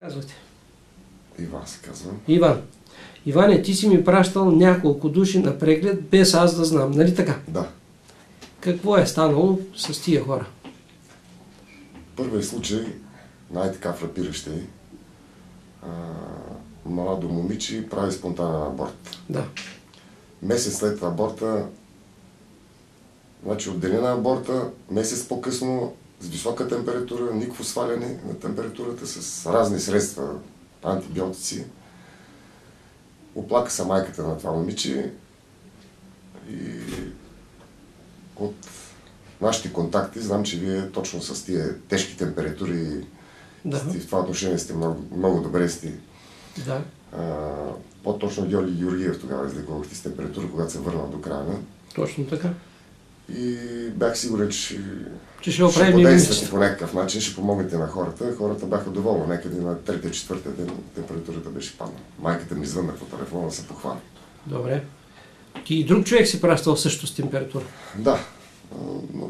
Казвате. Иван се казвам. Иван. Иване, ти си ми пращал няколко души на преглед, без аз да знам, нали така? Да. Какво е станало с тия хора? Първият случай, най-така фрапиращ е, младо момиче прави спонтанен аборт. Да. Месец след аборта, значи от деня на аборта, месец по-късно, с висока температура, никакво сваляне на температурата, с разни средства, антибиотици. Оплака се майката на това момиче и от нашите контакти знам, че вие точно с тия тежки температури в това отношение сте много добре сте. Да. По-точно Георги Георгиев тогава излекувахте с температура, когато се върна до края. Точно така. И бях сигурен, че ще подействате по някакъв начин, ще помогнете на хората. Хората бяха доволни. Някъде на 3-4 ден температурата беше паднала. Майката ми звънна по телефона да се похвали. Добре. Ти и друг човек си пращал също с температура? Да. Но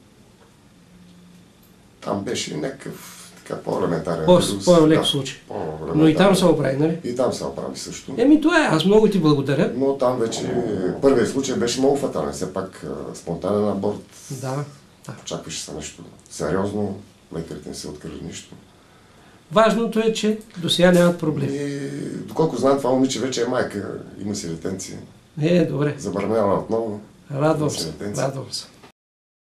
там беше някакъв по-елементарен вирус. По-лек случай. Но и там се оправи, нали? И там се оправи също. Това е. Аз много ти благодаря. Но там вече първият случай беше много фатален. Все пак спонтанен аборт. Да. Очакваше се нещо сериозно. Лекарите не се открили нищо. Важното е, че до сега нямат проблеми. И доколко знам, това момиче вече е майка. Има си детенция. Добре. Забранена отново. Радвам се.